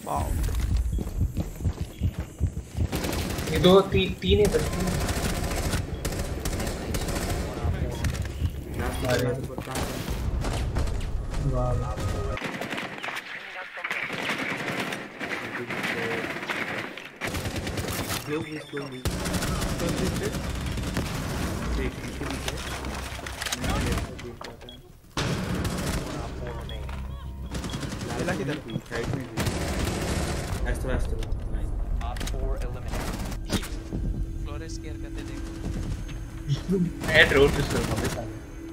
Wow ये दो तीन है बस Head road to still वापस आ गया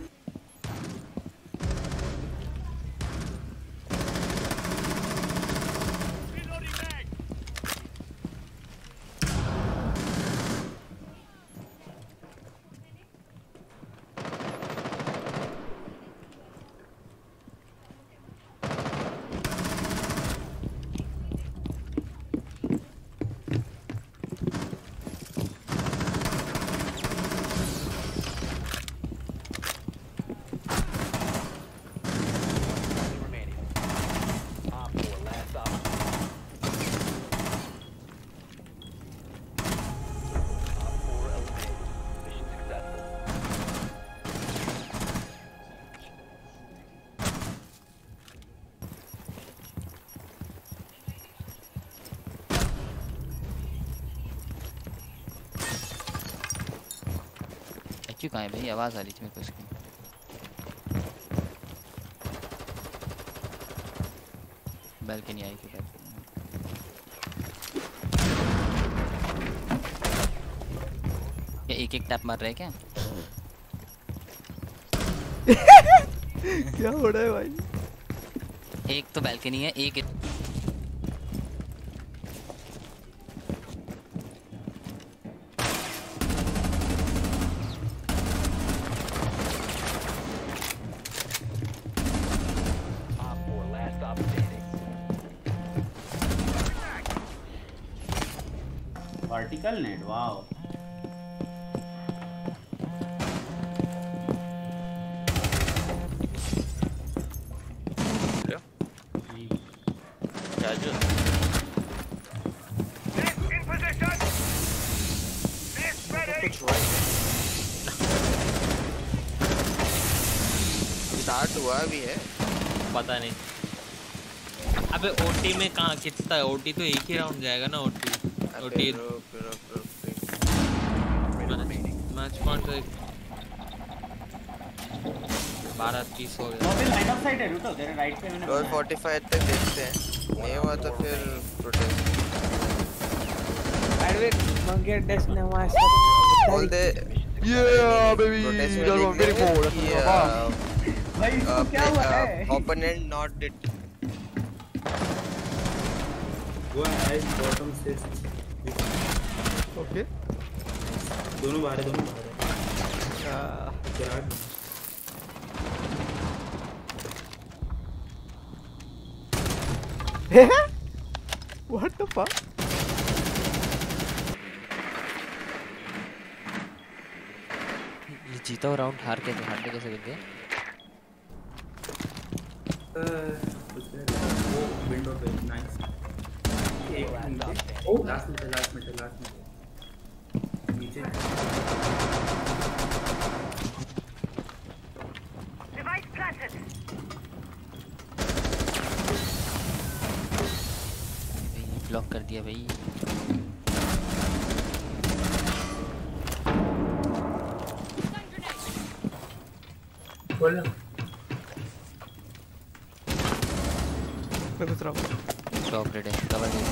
क्यों कहाँ है भाई आवाज़ आ रही थी मेरे को इसकी बैल्कनी आई थी क्या एक एक टैप मार रहे हैं क्या क्या हो रहा है भाई एक तो बैल्कनी है एक वर्टिकल नेट वाओ स्टार्ट हुआ भी है पता नहीं अबे ओटी में कहाँ कितना है ओटी तो एक ही राउंड जाएगा ना ओटी ओटी मैच पॉइंट 12:30 हो गया मोबाइल लाइन ऑफ साइड है रुको तेरे राइट पे मैंने 12:45 तक देखते हैं नहीं हुआ तो फिर प्रोटेस्ट एडविक मंगे डेस ने हमारे साथ बोल दे Yeah, baby. very cool. भाई क्या हुआ है opponent not did go and bottom से ओके दोनों बाहर है क्या What the fuck? ये जीता हुआ राउंड हारने कैसे गए वो विंडो पे नाइस एक लास्ट में नीचे डिवाइस प्लांटेड ब्लॉक कर दिया भाई बोलो मैं कुछ रहा हूँ टॉप रेड है कवर दे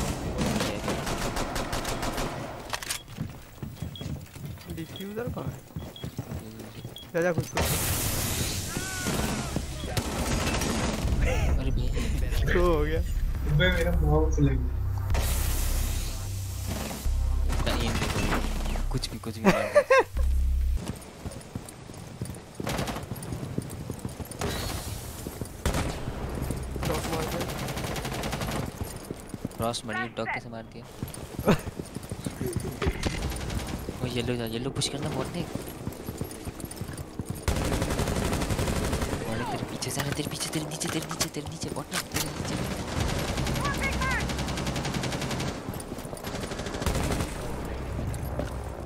डिफ्यूजर कहाँ है जा कुछ अरे भाई तो हो गया भाई मेरा माउस लग गया कुछ भी क्रॉस मरी डॉग कैसे मार दिया वो येलो पुश करना बहुत देख तेरे पीछे से तेरे नीचे बहुत तेरे नीचे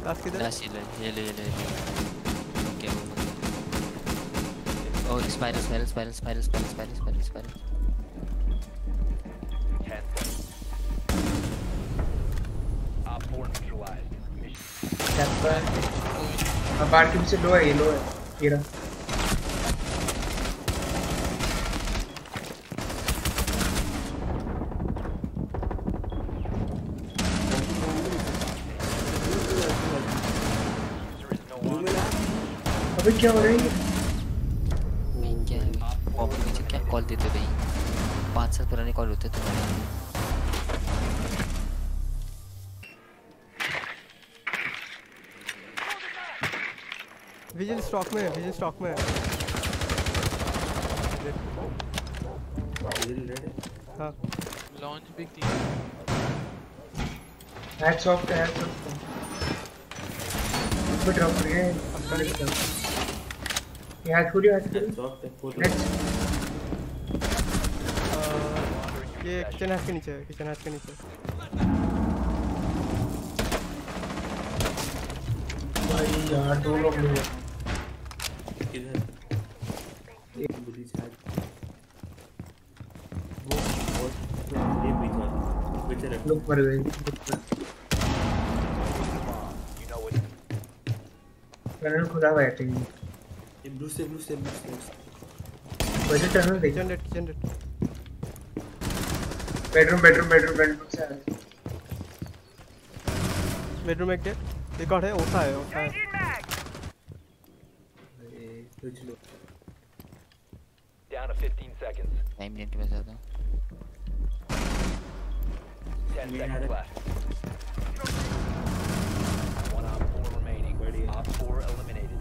लास्ट किधर? लास्ट ये ले क्या बोल? Oh spiral 10 seconds. Op 4 neutralized. Camper अब बार के पीछे लो है ये रहा अबे क्या हो रहा है ये? क्या पॉपअप नीचे क्या कॉल देते भाई? 5 साल पुराने कॉल होते थे। विजिल स्टॉक में है। हाँ लॉन्च भी की हैट्स ऑफ ऊपर ड्रॉप कर गए ये हैट पूरी नेक्स्ट ये किचन हैच के नीचे है। भाई यार दो लोग मिले किधर एक बुरी छाट वो ये पीछे लोग मर गए मैंने खुदा बैठे हैं ये ब्लू से बजट टनल देख किचन डेट बेडरूम से आ रहे बेडरूम एक डेट एक और है ओसा है Changing mag. कुछ लो Down to 15 seconds. Time minute में ज्यादा 10 seconds left. One op 4 remaining. Op 4 eliminated.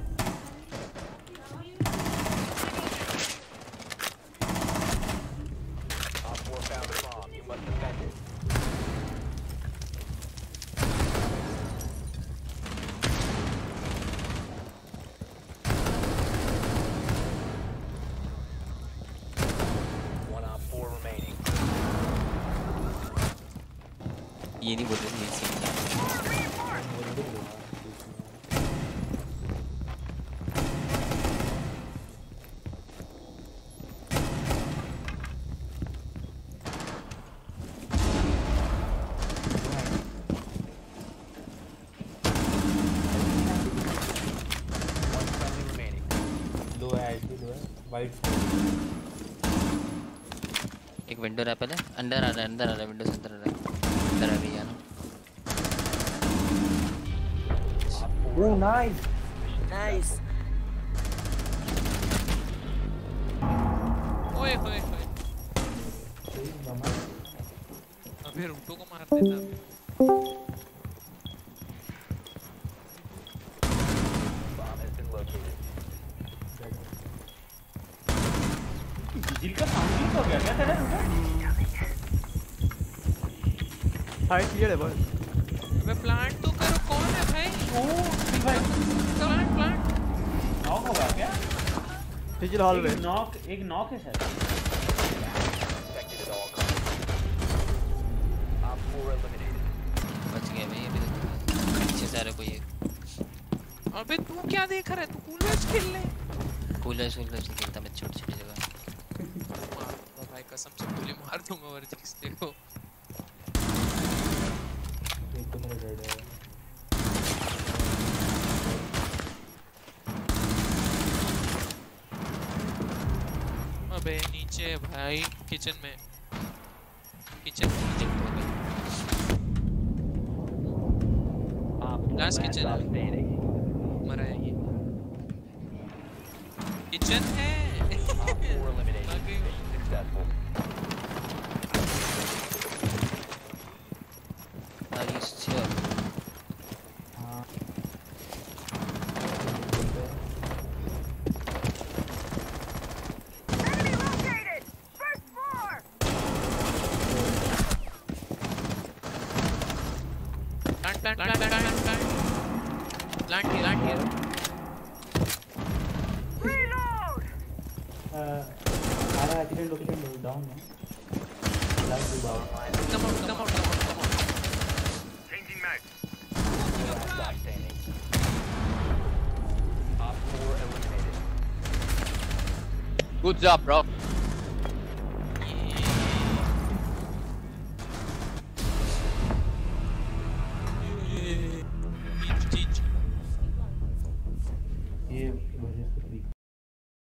Op 4 found a bomb. You must defend it. One op 4 remaining. ये नहीं बोल रहे ये सीन One friendly remaining. लो है वाइट एक विंडो रैपर है अंदर आ रहा है विंडो से अंदर आ रहा है रही है ना Oh, nice. ओए अबे रूटो को मार देता Bomb has been located. जिल का साउंड हो गया क्या तेरा हाई क्लियर है बॉय। अबे प्लांट तो करो कौन है भाई? ओ भाई प्लांट नॉक होगा क्या डिजिटल हॉल में एक नॉक है शायद Protected at all costs. Op 4 eliminated. बच गया भाई अभी पीछे से आ रहा कोई एक अबे तू क्या देख रहा है? तू कूलर खेल ले। कूलर से खेलता मैं छोटी जगह भाई कसम से गोली मार दूंगा और जिस देखो एक तो मेरा डेड है अबे नीचे भाई किचन में Op 4 Last last kitchen. stop standing. मरा है ये किचन है Op 4 eliminated. Okay. Mission successful. Are you sure? Enemy located. First floor. Plant here. Reload. हमारा एक्सीडेंट लोकेशन डाउन है लास्ट बार Come on. Changing mag. Last stop standing. Good job, bro.